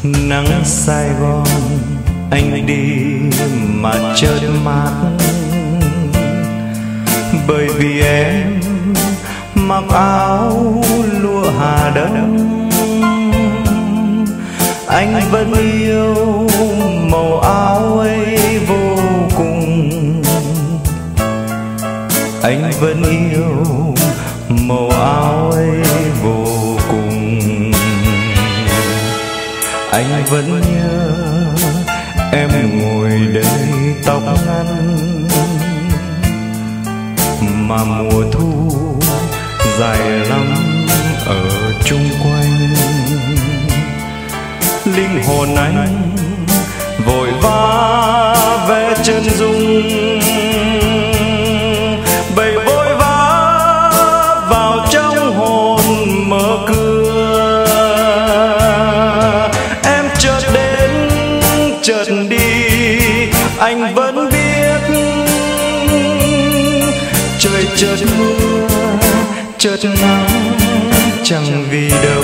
Nắng Sài Gòn anh đi mà chợt mát, bởi vì em mặc áo lụa Hà Đông. Anh vẫn yêu màu áo ấy vô cùng, anh vẫn yêu màu áo ấy vô cùng. Anh vẫn nhớ em ngồi đây tóc ngắn, mà mùa thu dài lắm ở chung quanh. Linh hồn anh vội vã vẽ chân dung, bầy vội vã vào trong hồn mở cửa. Em chợt đến chợt đi, anh vẫn biết trời chợt mưa chợt nắng chẳng vì đâu.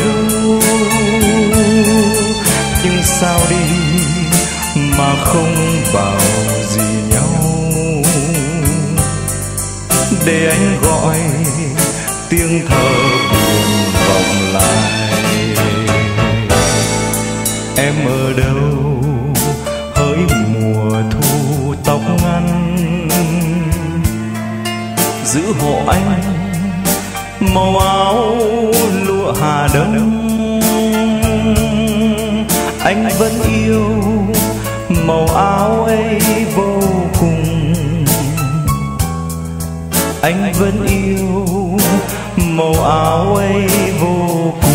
Nhưng sao đi mà không bảo gì nhau, để anh gọi tiếng thở buồn vọng lại. Em ở đâu hỡi mùa thu tóc ngắn, giữ hộ anh màu áo lụa Hà Đông. Anh vẫn yêu màu áo ấy vô cùng, anh vẫn yêu màu áo ấy vô cùng.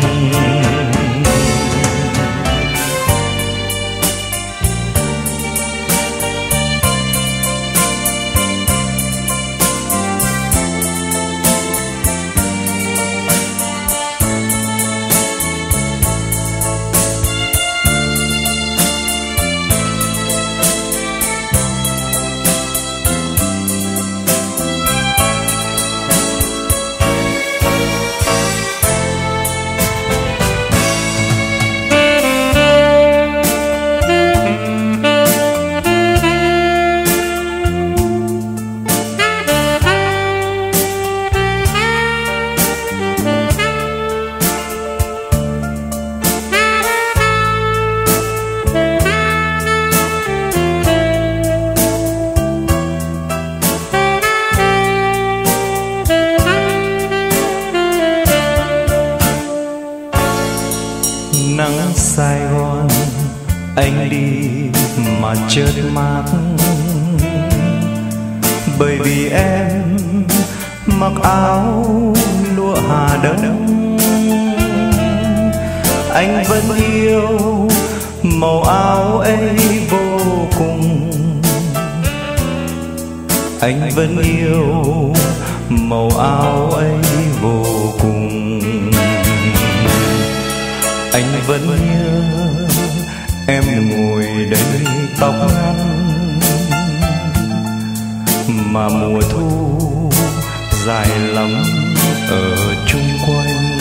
Nắng Sài Gòn anh đi mà chợt mát, bởi vì em mặc áo lụa Hà Đông. Anh vẫn yêu màu áo ấy vô cùng, anh vẫn yêu màu áo ấy vô cùng. Anh vẫn nhớ em ngồi đây tóc ngắn, mà mùa thu dài lắm ở chung quanh.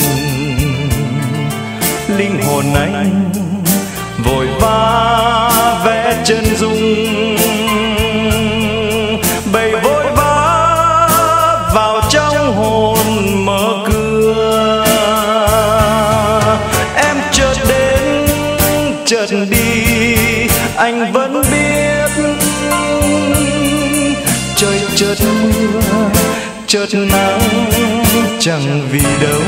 Linh hồn anh vội vã vẽ chân dung, bầy vội vã vào trong hồn mở cửa. Em chợt đến chợt đi, anh vẫn biết trời chợt mưa chợt nắng chẳng vì đâu.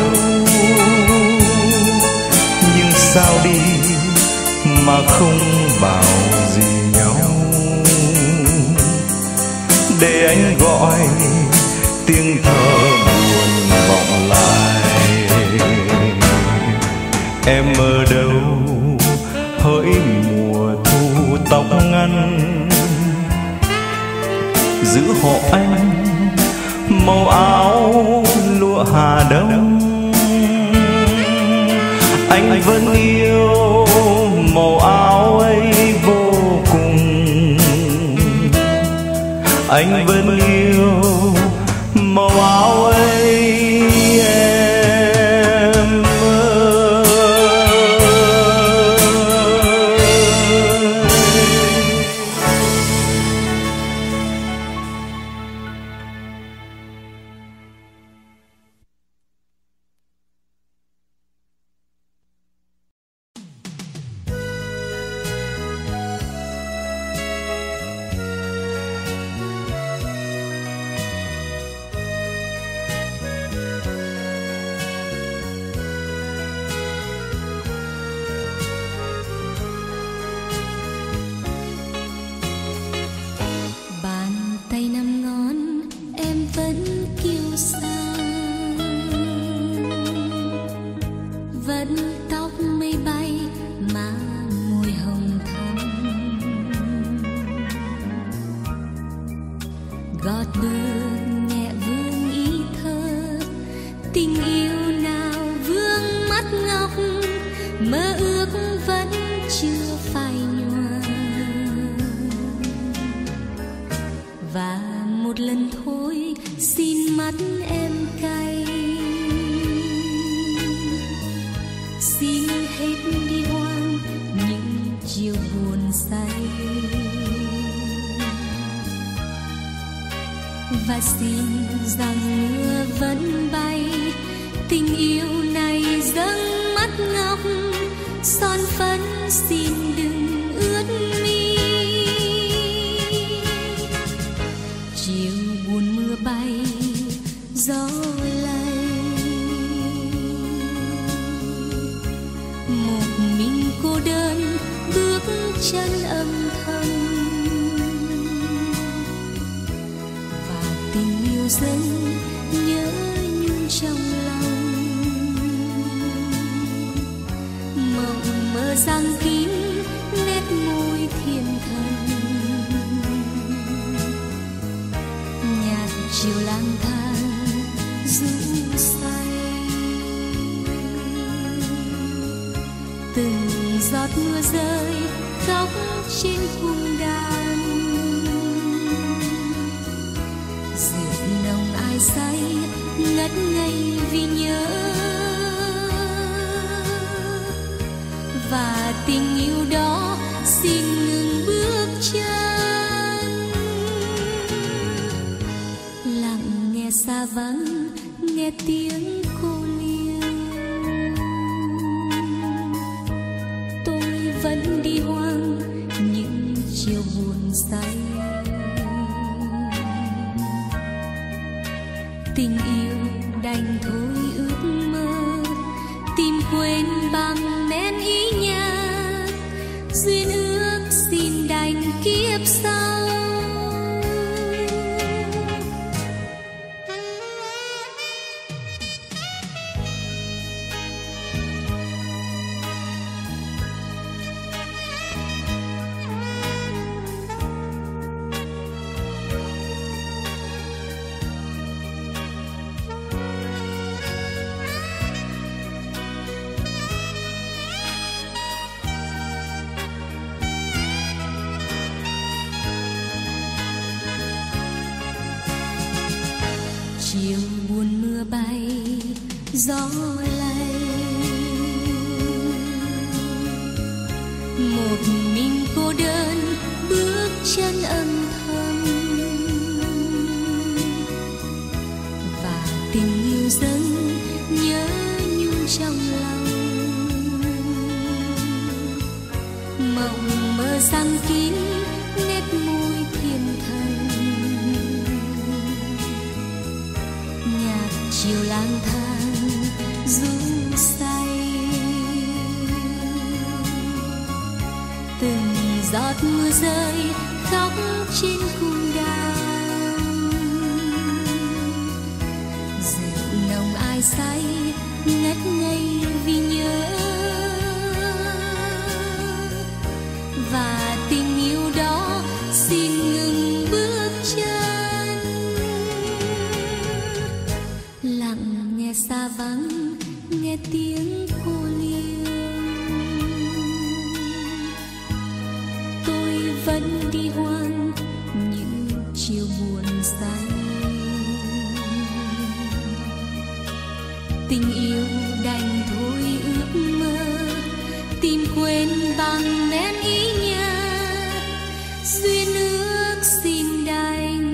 Nhưng sao đi mà không bảo gì nhau, để anh gọi tiếng thở buồn vọng lại. Em ở đâu hỡi mùa thu tóc ngắn, giữ hộ anh màu áo lụa Hà Đông. Anh vẫn yêu màu áo ấy vô cùng, anh vẫn yêu màu áo ấy. Em ơi tóc mây bay má môi hồng thắm, gót bước nhẹ vương ý thơ, tình yêu nào vương mắt ngọc, mơ ước vẫn chưa phai nhòa. Và một lần thôi xin mắt em cay, xin hết đi hoang những chiều buồn say, và xin rằng mưa vẫn bay, tình yêu này dâng mắt ngọc, son phấn xin đừng ướt mi. Chiều buồn mưa bay gió lay, một mình cô đơn bước chân âm thầm, và tình yêu dâng nhớ nhung trong lòng. Mộng mơ giăng kín nét môi thiên thần, nhạt chiều lang thang rũ say. Từng giọt mưa rơi khóc trên cung đàn, rượu nồng ai say ngất ngây vì nhớ, và tình yêu đó xin ngừng bước chân. Lặng nghe xa vắng nghe tiếng cô liêu, tôi vẫn đi hoang những chiều buồn say. Tình yêu đành thôi ước mơ, tìm quên bằng nén ý nhạc, duyên ước xin đành kiếp sau. Chiều buồn mưa bay gió lay, một mình cô đơn bước chân âm thầm, và tình yêu dâng nhớ nhung trong lòng. Mộng mơ giăng kín nét môi thiên thần, chiều lang thang rũ say. Từng giọt mưa rơi khóc trên cung đàn, rượu nồng ai say ngất ngây vì nhớ, và tình yêu đó xin ngừng bước chân. Lặng nghe xa vắng nghe tiếng cô liêu, tôi vẫn đi hoang những chiều buồn say. Tình yêu đành thôi ước mơ, tìm quên bằng nén ý nhạc, duyên ước xin đành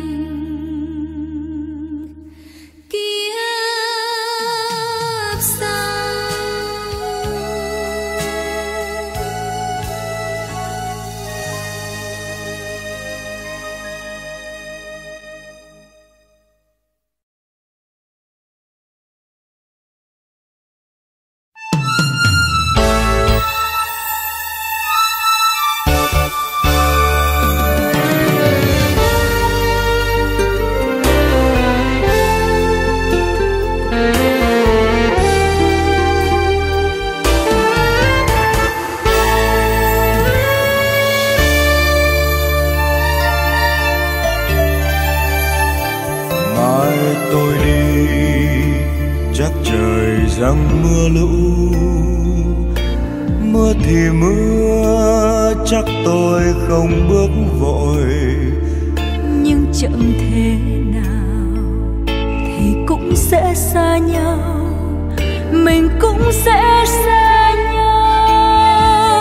rằng mưa lũ, mưa thì mưa, chắc tôi không bước vội. Nhưng chậm thế nào thì cũng sẽ xa nhau, mình cũng sẽ xa nhau.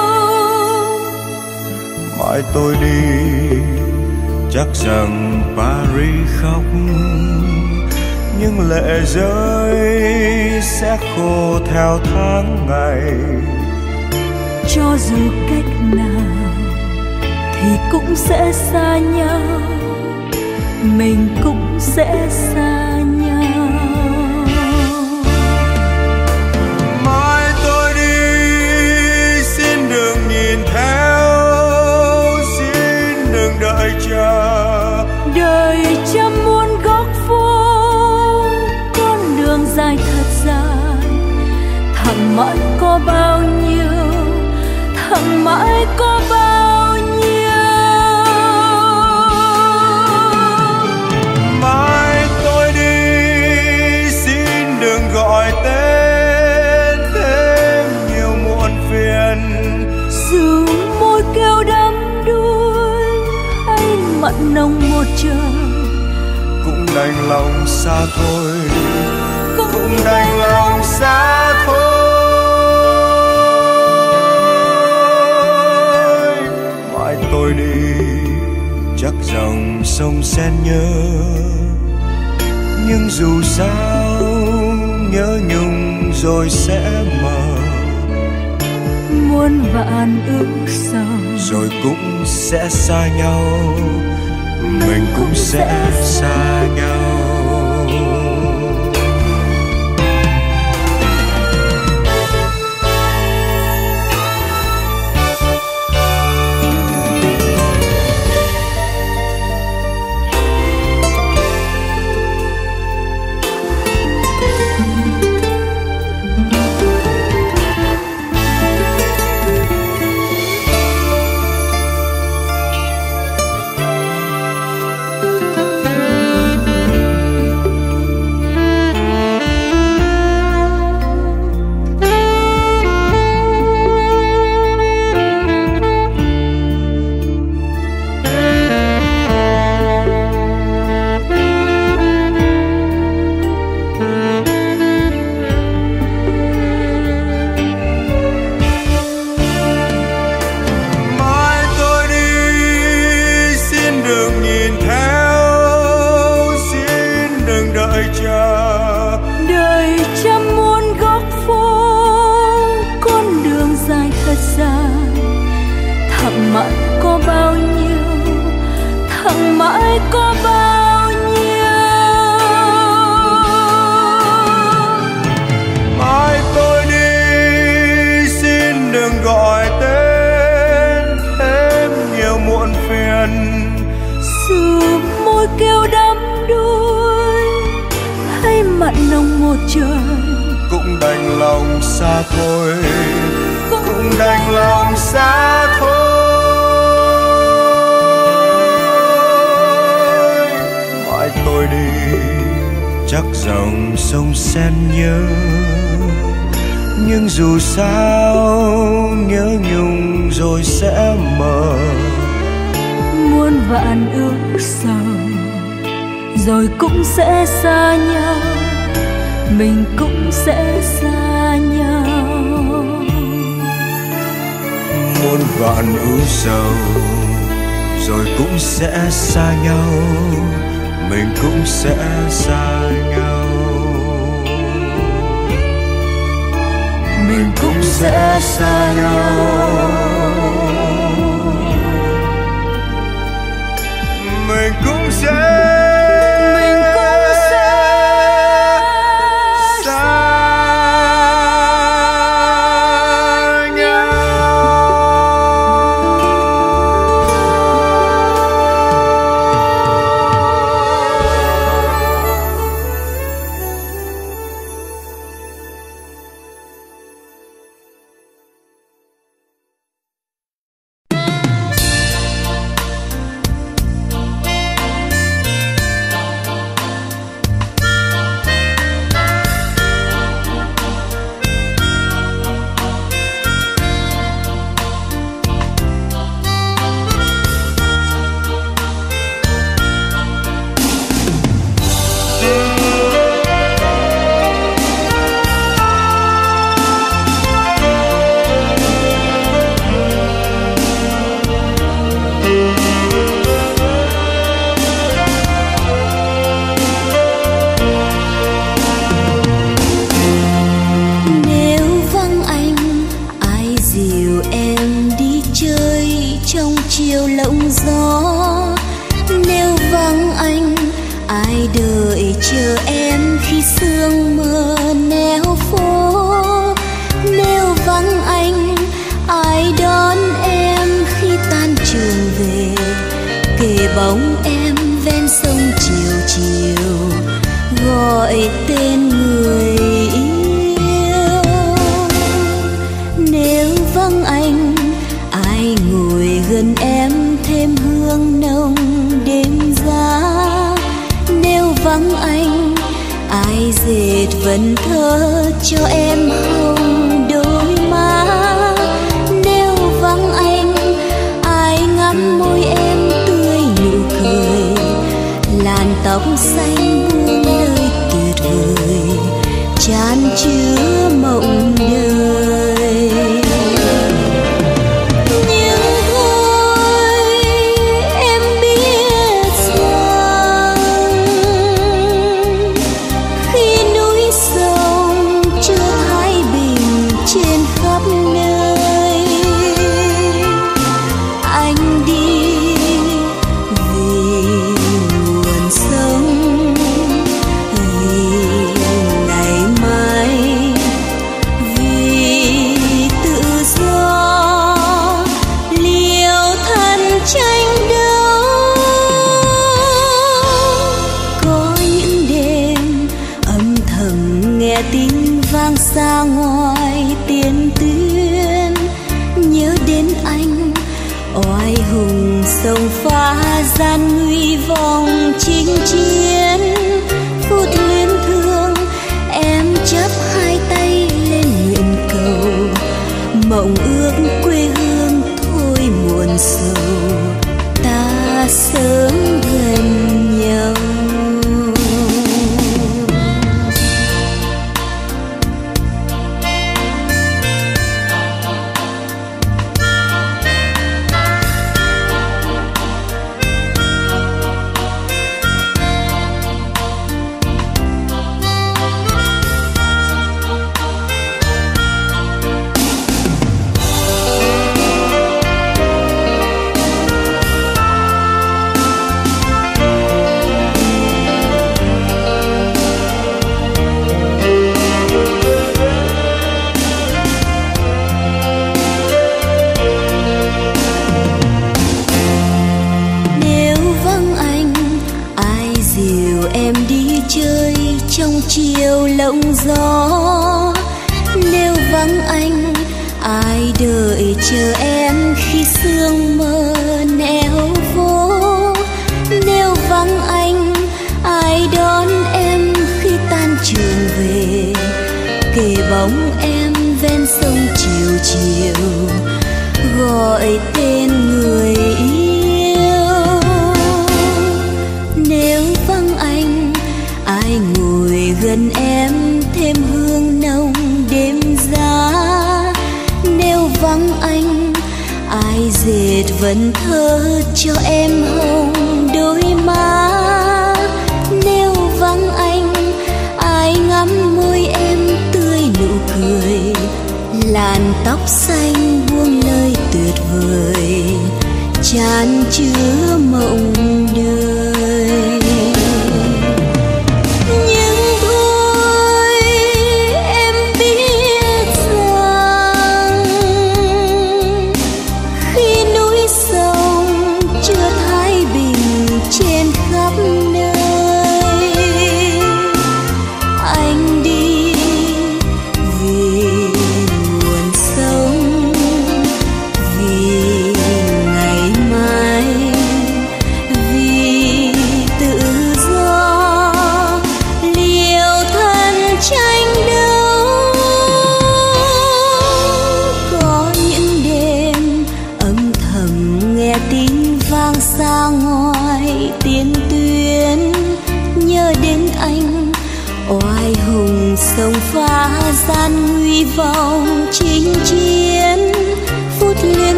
Mai tôi đi chắc rằng Paris khóc, nhưng lệ rơi sẽ khô theo tháng ngày. Cho dù cách nào thì cũng sẽ xa nhau, mình cũng sẽ xa nhau. Mai tôi đi xin đừng nhìn theo, xin đừng đợi chờ. Đời trăm muôn góc phố, con đường dài thật dài, thẳng mãi có bao nhiêu, thẳng mãi có bao nhiêu. Mai tôi đi xin đừng gọi tên thêm nhiều muộn phiền. Dù môi kêu đắm đuối hay mặn nồng một trời, cũng đành lòng xa thôi, cũng đành lòng xa thôi. Mai tôi đi chắc dòng sông Sen nhớ, nhưng dù sao nhớ nhung rồi sẽ mờ. Muôn vạn ước sầu rồi cũng sẽ xa nhau, mình cũng sẽ xa nhau. đời trăm muôn góc phố, con đường dài thật dài, thẳng mãi có bao nhiêu, thẳng mãi có bao nhiêu. Mai tôi đi xin đừng gọi tên thêm nhiều muộn phiền. Dù môi kêu đắm đuối hay mặn nồng một trời, cũng đành lòng xa thôi, cũng đành lòng xa thôi. Mai tôi đi chắc dòng sông Sen nhớ, nhưng dù sao nhớ nhung rồi sẽ mờ. Muôn vạn ước sầu rồi cũng sẽ xa nhau, mình cũng sẽ xa nhau. Muôn vạn ưu sầu rồi cũng sẽ xa nhau, mình cũng sẽ xa nhau. Mình cũng sẽ xa nhau, mình cũng sẽ dìu em đi chơi trong chiều lộng gió. Nếu vắng anh, ai đợi chờ em khi sương mờ neo phố. Nếu vắng anh, ai đón em khi tan trường về. Kề bóng em ven sông chiều chiều, gọi tên người yêu. Nếu vắng anh, ai ngồi gần em thêm hương nồng đêm giá. Nếu vắng anh, ai dệt vần thơ cho em hồng đôi má. Nếu vắng anh, ai ngắm môi em tươi nụ cười. Làn tóc xanh buông lời tuyệt vời, chan chứa mộng đời. Nhưng thôi em biết rằng khi núi sông chưa thái bình trên khắp nơi, anh đi vì nguồn sống, vì ngày mai, vì tự do liều thân tranh đấu. Có những đêm âm thầm nghe tiếng vang xa ngoài tiền tuyến, nhớ đến anh oai hùng sông pha gian nguy vòng chinh chiến. Phút luyến thương em chắp hai tay lên nguyện cầu, mộng ước quê hương thôi muộn sầu, ta sớm gần nhau. Chiều lộng gió. Nếu vắng anh, ai đợi chờ em khi sương mờ neo phố. Nếu vắng anh, ai đón em khi tan trường về. Kề bóng em ven sông chiều chiều, gọi tên người yêu. Nếu vắng anh, ai ngồi gần em thêm hương nồng đêm giá. Nếu vắng anh, ai dệt vần thơ cho em hồng đôi má. Nếu vắng anh, ai ngắm môi em tươi nụ cười. Làn tóc xanh buông lời tuyệt vời, chan chứa mộng đời. Vì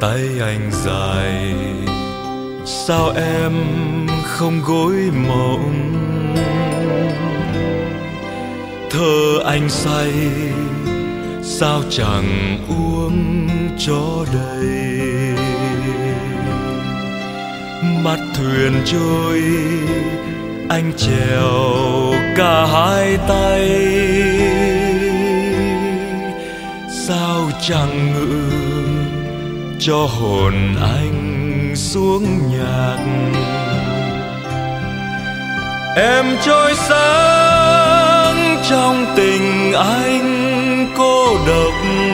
tay anh dài, sao em không gối mộng? Thơ anh say, sao chẳng uống cho đầy? Mắt thuyền trôi, anh chèo cả hai tay, sao chẳng ngự cho hồn anh xuống nhạc? Em trôi sáng trong tình anh cô độc,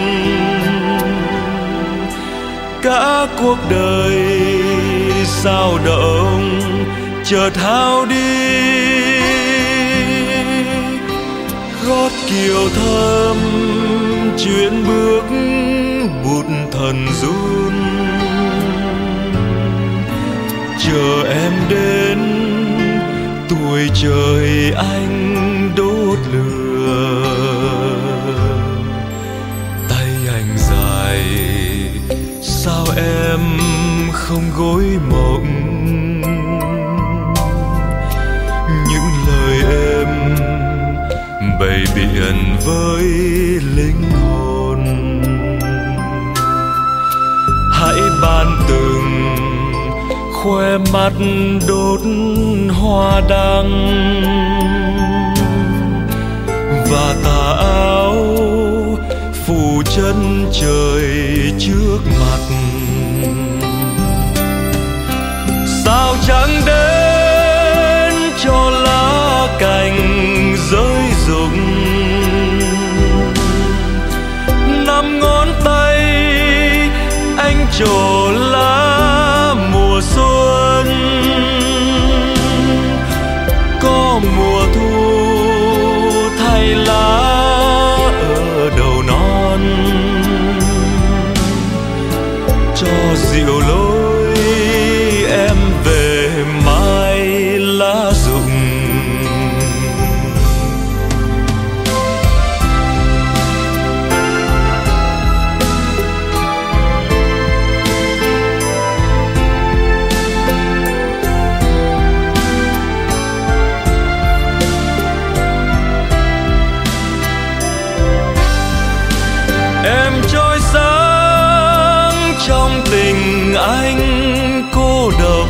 cả cuộc đời sao động chợt hao đi. Gót kiều thơm chuyến bước bụt thần run, chờ em đến tuổi trời anh đốt lửa. Tay anh dài, sao em không gối mộng? Những lời em bày biện với linh hồn, hãy ban từng khoe mắt đốt hoa đăng, và tà áo phủ chân trời trước mặt. Sao chẳng đến cho lá cành rơi rụng, năm ngón tay anh trổ lá mùa xuân. Có mùa thu thay lá ở đầu non, cho dịu lối em về mai lá rụng. Em trôi sáng trong tình anh cô độc,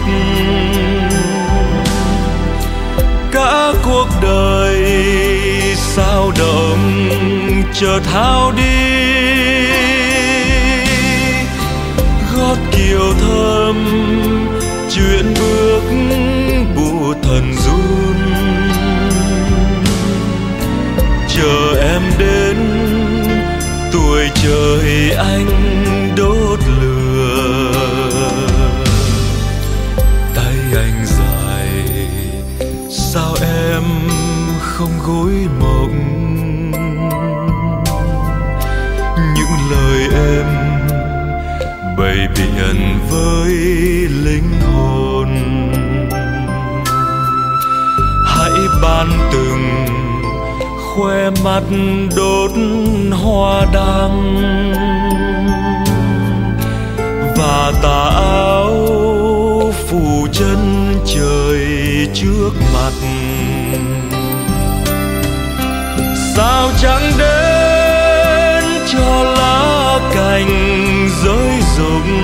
cả cuộc đời sao động chợt hao đi. Gót kiều thơm chuyển bước bụt thần run, chờ em đến tuổi trời anh đốt lửa. Tay anh dài, sao em không gối mộng? Những lời em bày biện với linh hồn, hãy ban từng khoe mắt đốt hoa đăng, và tà áo phủ chân trời trước mặt. Sao chẳng đến cho lá cành rơi rụng,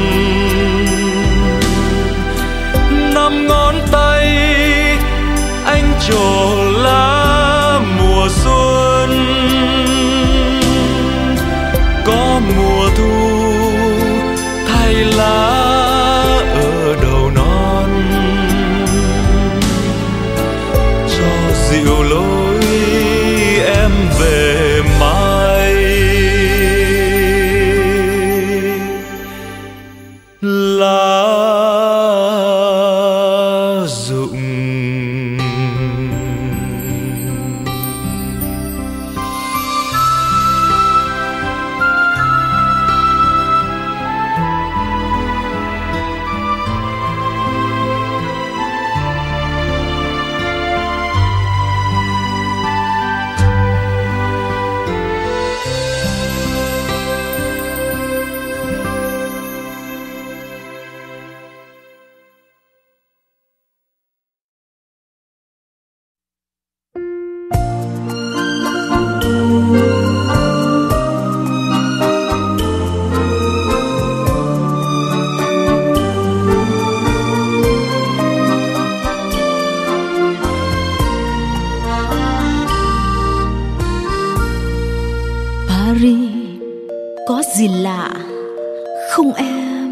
năm ngón tay anh trổ lá mùa xuân. Có mùa thu thay lá ở đầu non, cho dịu lối em về mai lá rụng. Paris có gì lạ không em?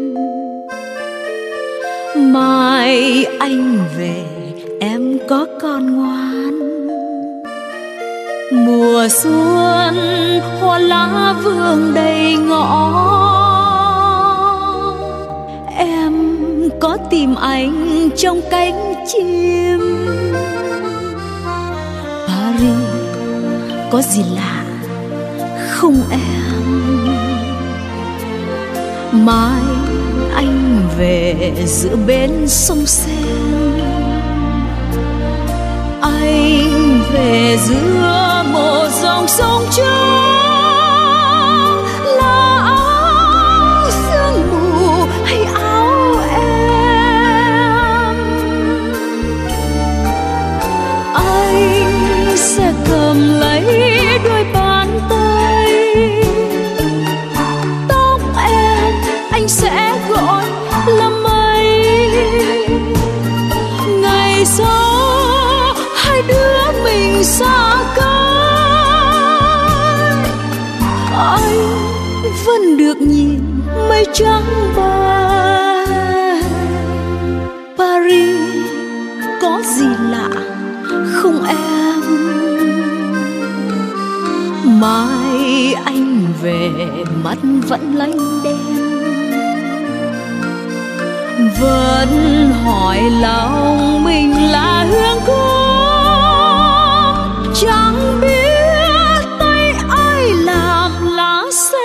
Mai anh về em có con ngoan. Mùa xuân hoa lá vương đầy ngõ, em có tìm anh trong cánh chim. Paris có gì lạ không em? Mai anh về giữa bến sông Seine, anh về giữa một dòng sông trắng. Là áo sương mù hay áo em, anh sẽ cầm lấy đôi bàn tay. Tóc em anh sẽ gọi là mây. Ngày sau hai đứa mình xa cách, anh vẫn được nhìn mây trắng bay. Paris có gì lạ không em? Mai anh về mắt vẫn lánh đen, vẫn hỏi lòng mình là hương cúc. Chẳng biết tay ai làm lá sen.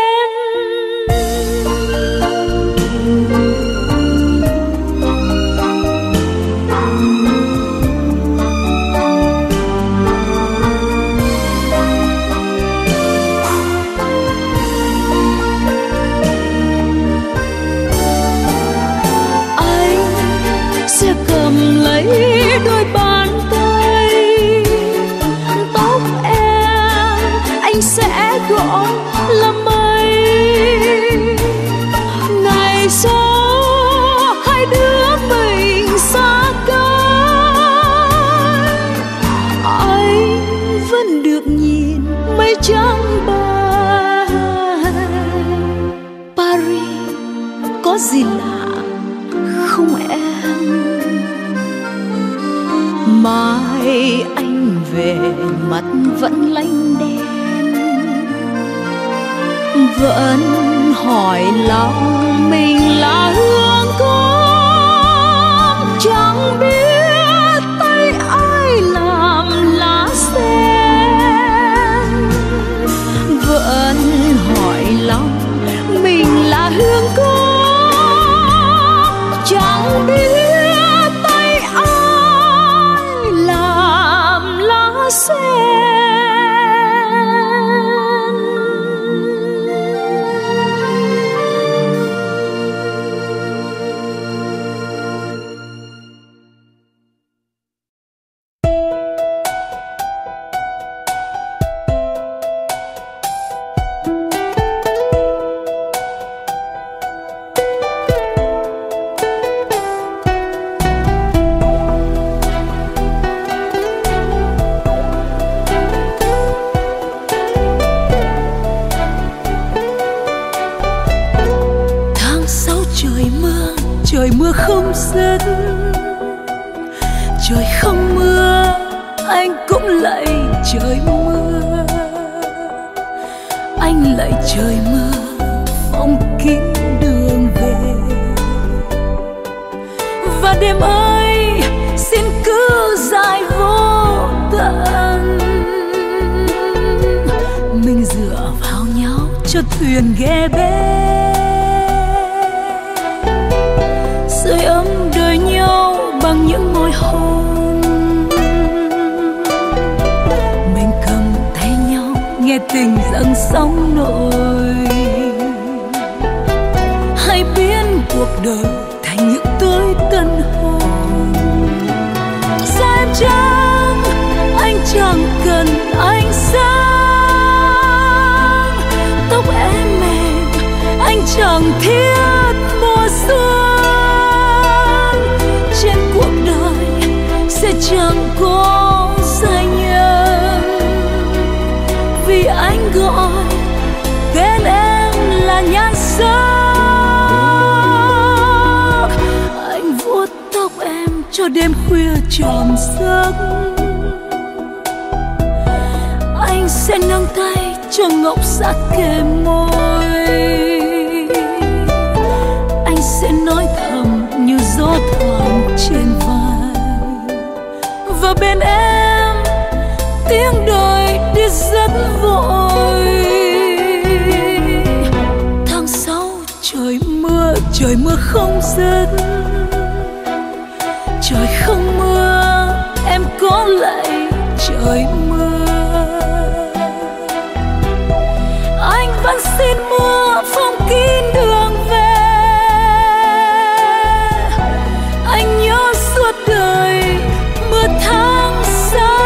Đôi bàn tay, tóc em anh sẽ gọi là mây. Ngày sau hai đứa mình xa cách, anh vẫn được nhìn mây trắng bay. Paris có gì lạ không em? Mai anh về mắt vẫn lánh đen, vẫn hỏi lòng mình là hương cúc. Chẳng biết tay ai làm lá sen, vẫn hỏi lòng mình là hương cúc. Chẳng biết sen. Trời mưa không dứt, trời không mưa anh cũng lạy trời mưa. Anh lạy trời mưa phong kín đường về, và đêm ấy xin cứ dài vô tận. Mình dựa vào nhau cho thuyền ghé bên, sưởi ấm đời nhau bằng những môi hôn. Mình cầm tay nhau nghe tình dâng sóng nổi, hãy biến cuộc đời thành những tối tân hôn. Xa em chăng anh chẳng cần ánh sáng, tóc em mềm anh chẳng thiết mùa xuân. Trên cuộc đời sẽ chẳng có giai nhân, vì anh gọi cho đêm khuya tròn giấc. Anh sẽ nâng tay cho ngọc sát kề môi. Anh sẽ nói thầm như gió thoảng trên vai. Và bên em tiếng đời đi rất vội. Tháng 6 trời mưa không dứt. Trời không mưa em có lạy trời mưa. Anh vẫn xin mưa phong kín đường về. Anh nhớ suốt đời mưa tháng sáu.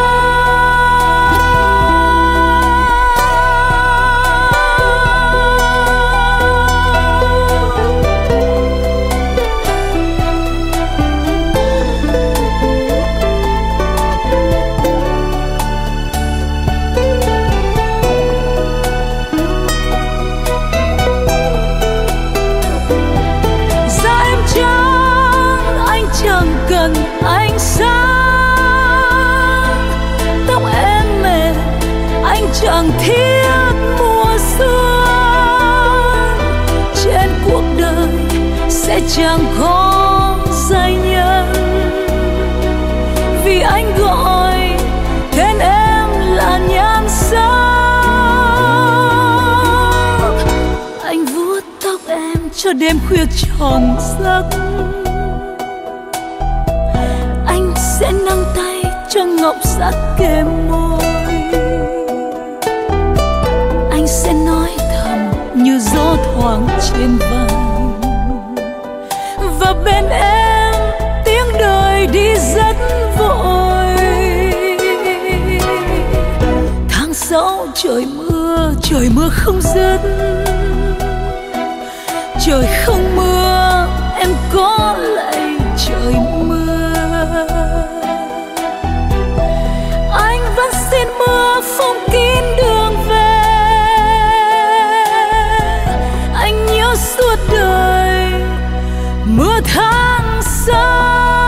Ánh sáng tóc em mềm, anh chẳng thiết mùa xuân. Trên cuộc đời sẽ chẳng có giai nhân, vì anh gọi tên em là nhan sắc. Anh vuốt tóc em cho đêm khuya tròn giấc. Sẽ nâng tay cho ngọc sát kề môi. Anh sẽ nói thầm như gió thoảng trên vai. Và bên em tiếng đời đi rất vội. Tháng 6 trời mưa không dứt. Trời không mưa em có lạy trời mưa. Anh vẫn xin mưa phong kín đường về. Anh nhớ suốt đời mưa tháng sáu.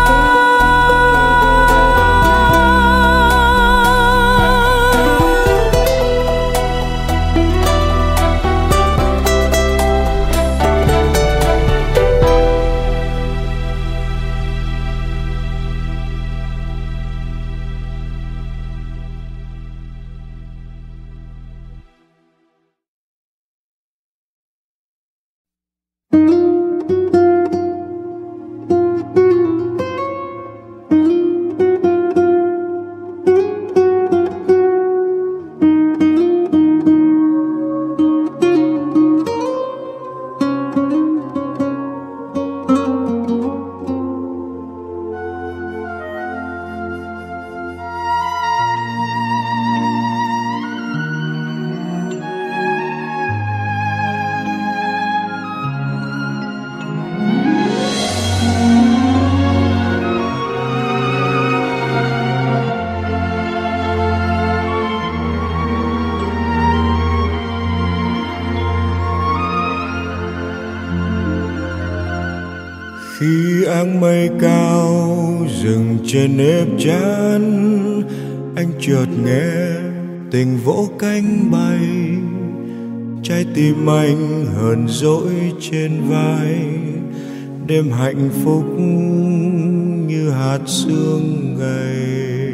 Khi áng mây cao dừng trên nếp chán, anh chợt nghe tình vỗ cánh bay. Trái tim anh hờn dỗi trên vai, đêm hạnh phúc như hạt sương gầy.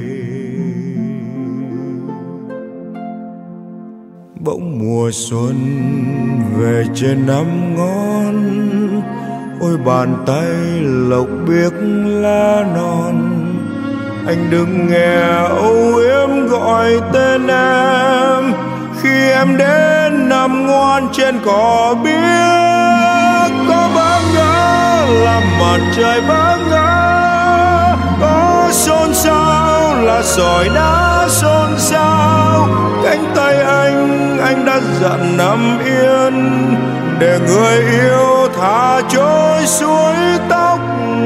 Bỗng mùa xuân về trên năm ngón, ôi bàn tay lộc biếc lá non. Anh đừng nghe âu yếm gọi tên em, khi em đến nằm ngoan trên cỏ biếc. Có bỡ ngỡ làm mặt trời bỡ ngỡ, có xôn xao là sỏi đá xôn xao. Cánh tay anh đã dặn nằm yên, để người yêu thả trôi suối tóc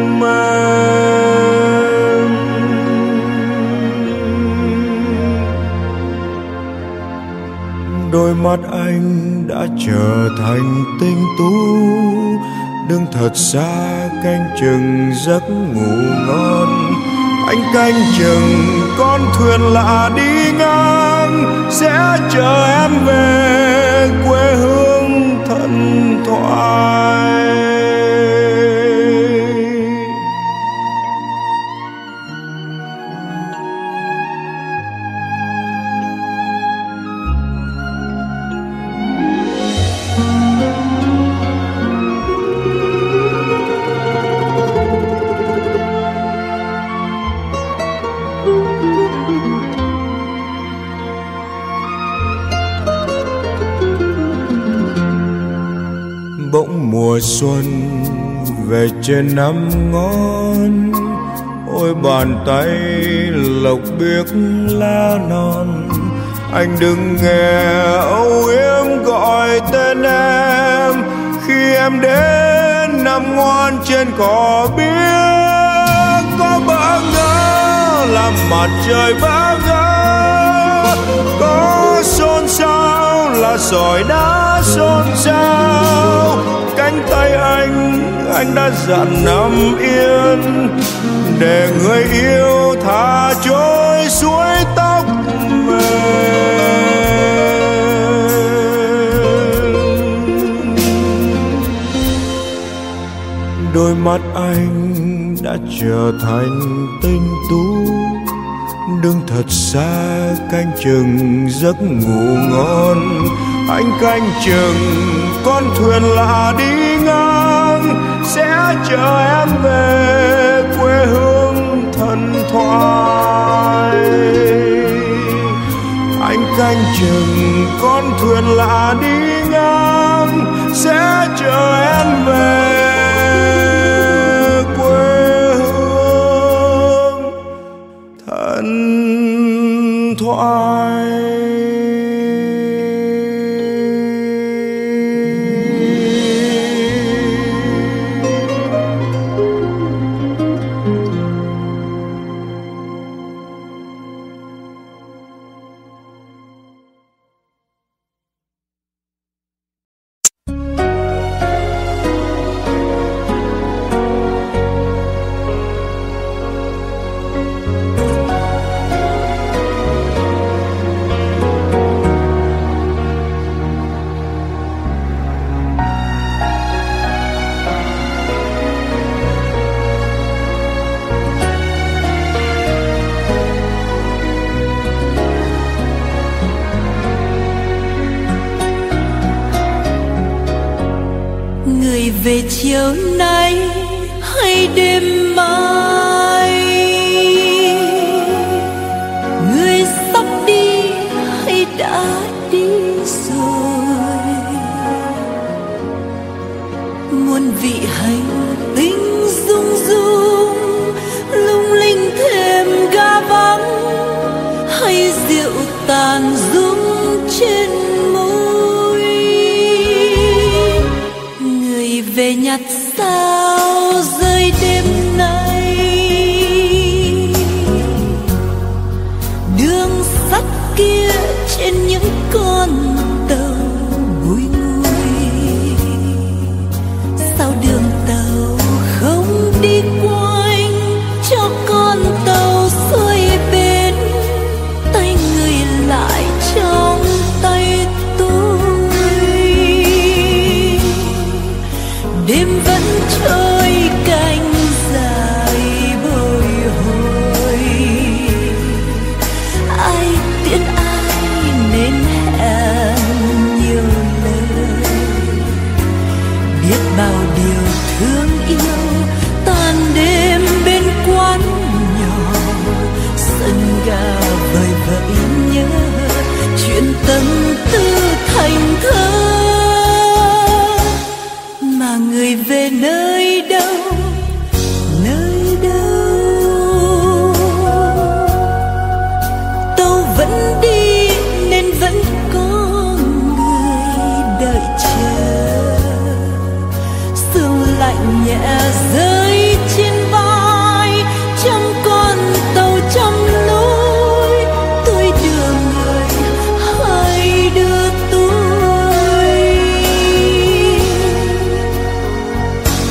mềm. Đôi mắt anh đã trở thành tinh tú, đứng thật xa canh chừng giấc ngủ ngon. Anh canh chừng con thuyền lạ đi ngang, sẽ chờ em về quê hương thân thoại. Bỗng mùa xuân về trên năm ngón, ôi bàn tay lộc biếc lá non. Anh đừng nghe âu yếm gọi tên em, khi em đến nằm ngoan trên cỏ biếc. Có bỡ ngỡ làm mặt trời bỡ ngỡ, có xôn xao là sỏi đá xôn xao. Cánh tay anh đã dặn nằm yên, để người yêu thả trôi suối tóc mềm. Đôi mắt anh đã trở thành tinh tú, đứng thật xa canh chừng giấc ngủ ngon. Anh canh chừng con thuyền lạ đi ngang, sẽ chờ em về quê hương thần thoại. Anh canh chừng con thuyền lạ đi ngang, sẽ chờ em về quê hương thần thoại. Về chiều nay hay đêm mai, người sắp đi hay đã đi rồi. Muôn vị hành tinh rung rung, lung linh thêm ga vắng, hay rượu tàn rung trên về nhặt sao rơi đêm nay. Đường sắt kia trên những con tàu bùi ngùi, sao đường tàu không đi quanh cho con tàu xuôi bên, tay người lại trong tay tôi. Đêm vẫn trôi canh dài bồi hồi, ai tiễn ai nên hẹn nhiều lời. Biết bao điều thương yêu tan đêm bên quán nhỏ, sân ga vời vợi nhớ chuyện tâm tư thành thơ. Mà người về nơi đâu, nơi đâu, tàu vẫn đi nên vẫn có người đợi chờ. Sương lạnh nhẹ rơi trên vai, trong con tàu trăm lối. Tôi đưa người hay đưa tôi,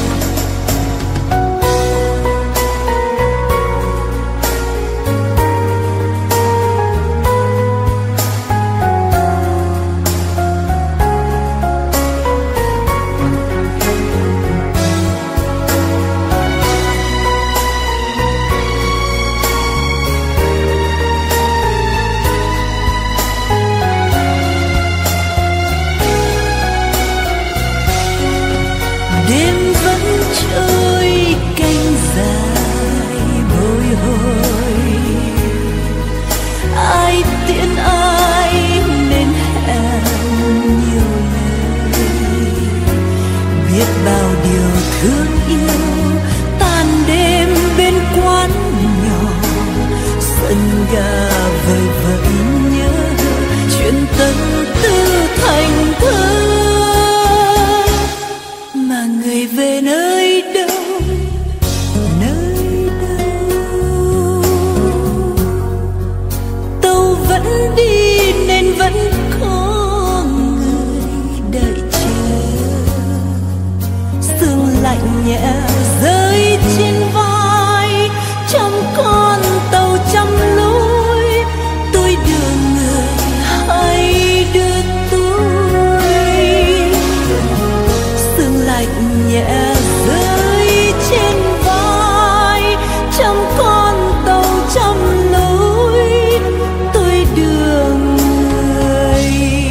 vẫn đi nên vẫn có người đợi chờ. Sương lạnh nhẹ rơi trên vai trong con tàu trăm lối. Tôi đưa người hay đưa tôi. Sương lạnh nhẹ rơi trên vai trong con tàu trăm lối. Tôi đưa người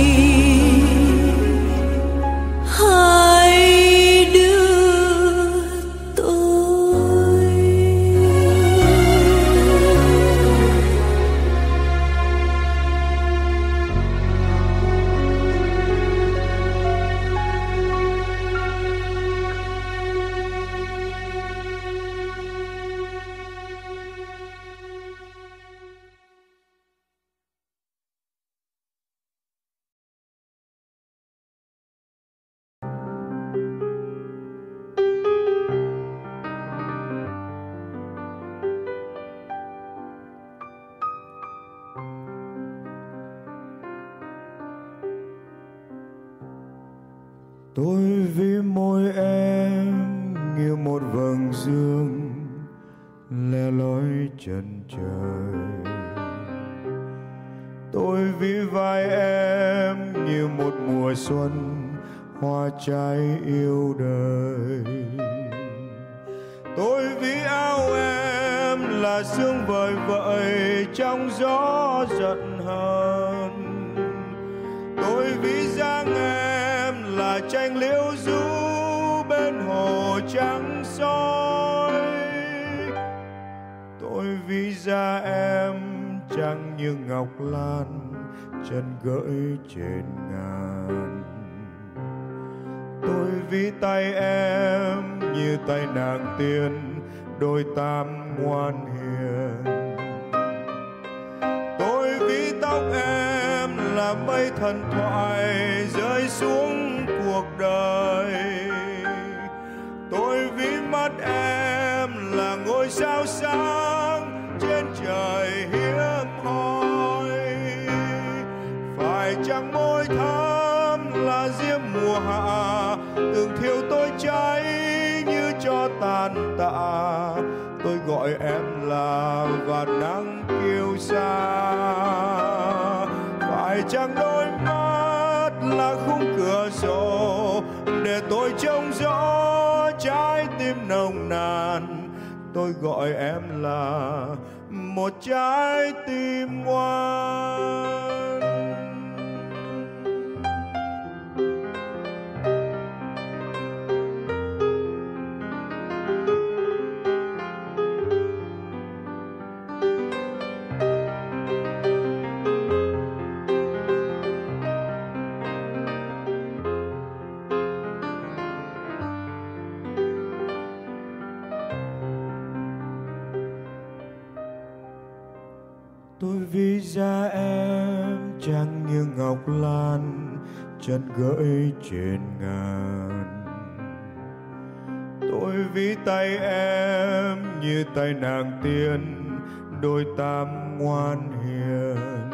hay đưa tôi. Tôi vì môi em như một vầng dương le lói chân trời. Tôi vì vai em như một mùa xuân hoa trái yêu đời. Tôi vì áo em là sương vời vợi trong gió giận hờn. Tôi vì dáng em là tranh liễu ru bên hồ trắng soi. Tôi vì da em trắng như ngọc lan, chân gợi trên ngàn. Tôi vì tay em như tay nàng tiên, đôi tam ngoan hiền. Tôi vì tóc em là mây thần thoại rơi xuống cuộc đời. Tôi vì mắt em là ngôi sao sáng trên trời hiếm hoi. Phải chăng môi thắm là diễm mùa hạ từng thiêu tôi cháy như cho tàn tạ. Tôi gọi em là vạt nắng kiêu sa. Phải chăng đôi mắt là khung cửa sổ để tôi trông rõ trái tim nồng nàn. Tôi gọi em là một trái tim ngoan. Tôi vì da em trắng như ngọc lan, chân gợi trên ngàn. Tôi vì tay em như tay nàng tiên, đôi tam ngoan hiền.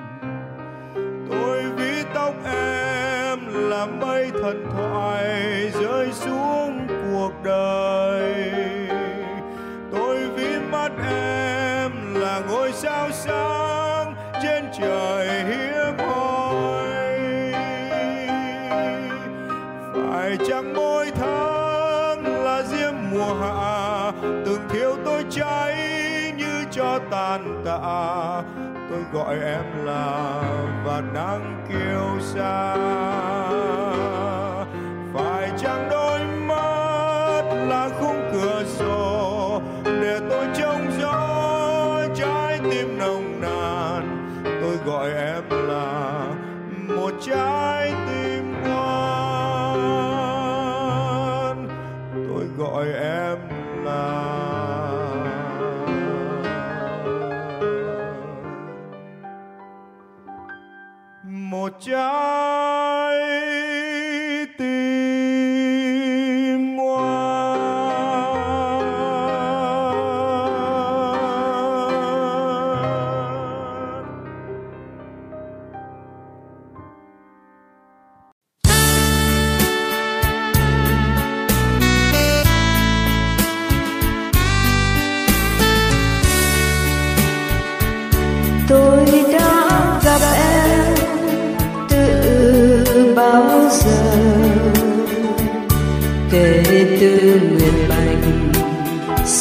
Tôi vì tóc em là mây thần thoại rơi xuống cuộc đời. Tôi vì mắt em là ngôi sao sáng trên trời hiếm hoi. Phải chăng môi tháng là diễm mùa hạ từng thiêu tôi cháy như cho tàn tạ. Tôi gọi em là vạt nắng kiêu sa. Phải chăng đôi mắt là khung cửa sổ để tôi trông rõ trái tim nồng nàn. Tôi gọi em là một trái tim ngoan. Tôi gọi em là một trái tim ngoan.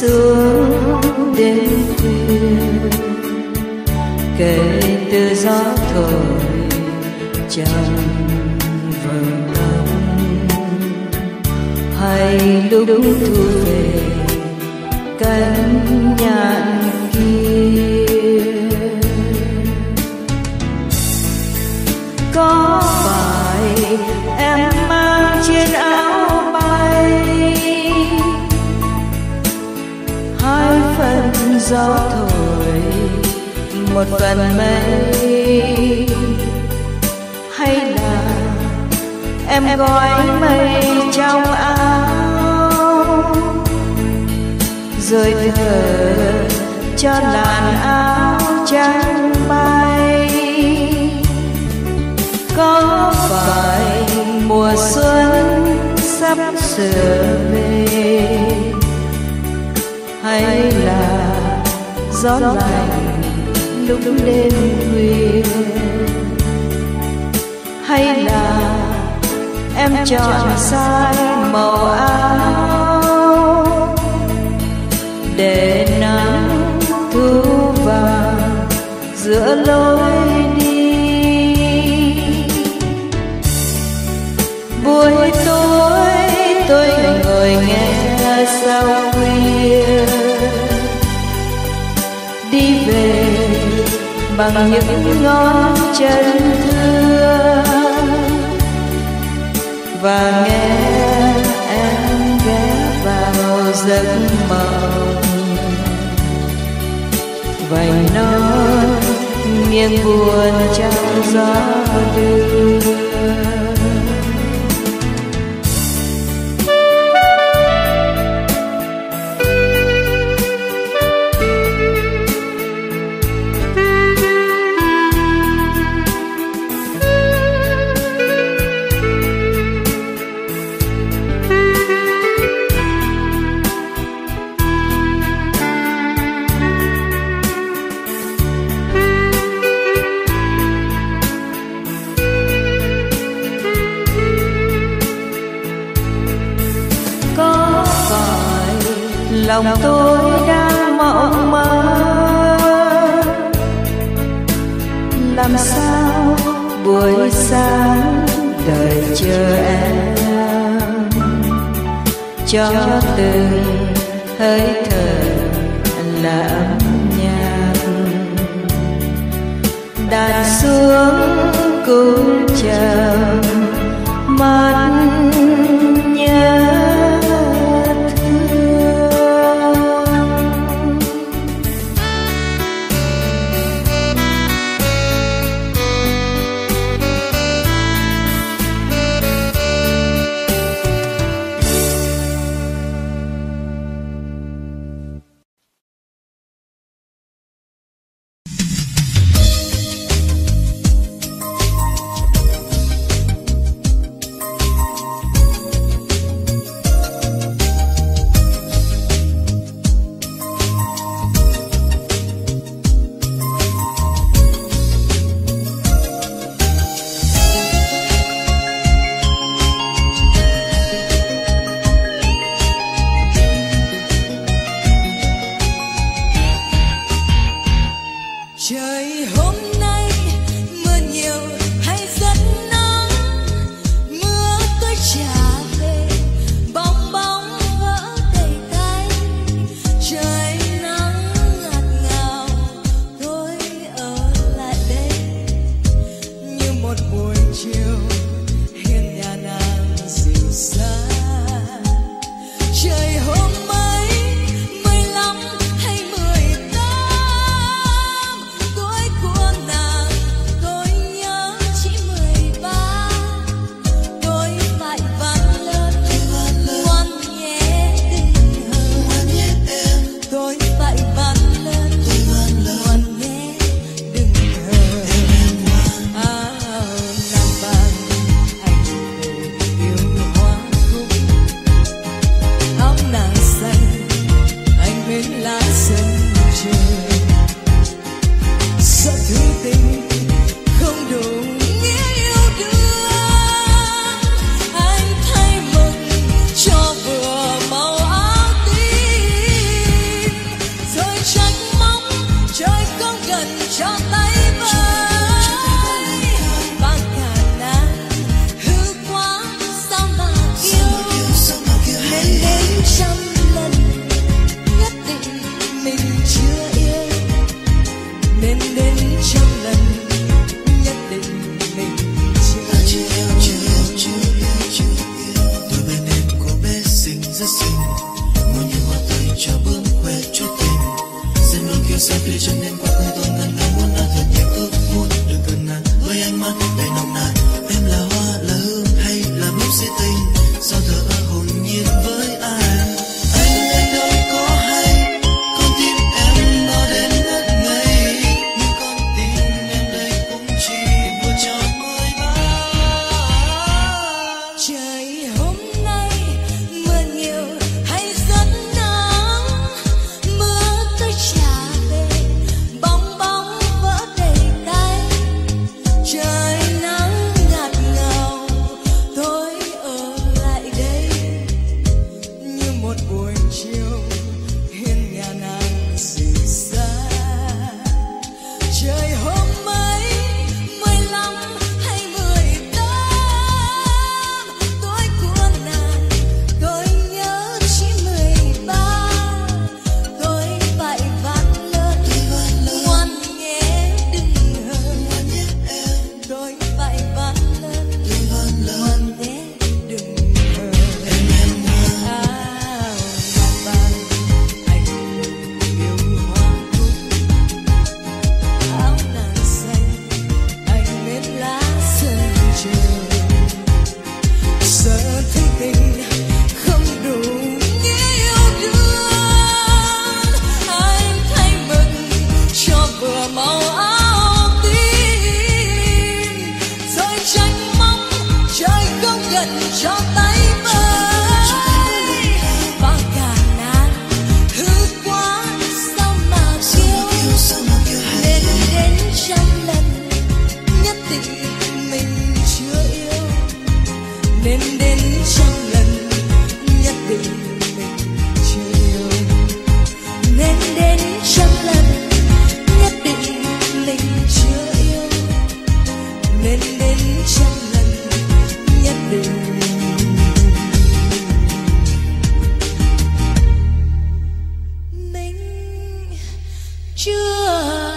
xuống đến khuya, kể từ gió thổi trong vầng tóc, hay lúc thu về cánh nhạn kia. Có phải em mang trên áo bay hai phần gió thổi một phần mây, hay là em gói mây trong áo rồi thở cho làn áo trắng bay? Có phải mùa xuân sắp sửa về, hay là gió lạnh lúc đêm khuya, hay là em chọn sai màu áo để nắng thu vàng giữa lối đi? Buổi tối tôi ngồi nghe sao khuya, đi về bằng những ngón chân thưa, và nghe em ghé vào giấc mộng vành non nghiêng buồn trong gió đưa. Lòng tôi đang mộng mơ, làm sao buổi sáng đợi chờ em, cho từng hơi thở là âm nhạc đàn xuống cũng chậm mắt nhớ. chưa